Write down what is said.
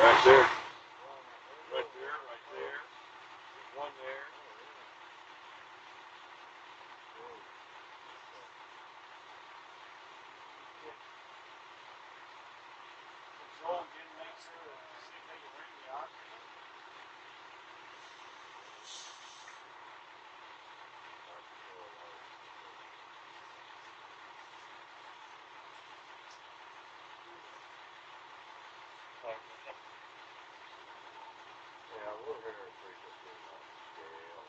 Right there. Right there, right there. There's one there. Control again, make sure that see if they can ring the oxygen. Yeah, we'll hear it pretty good on the scale.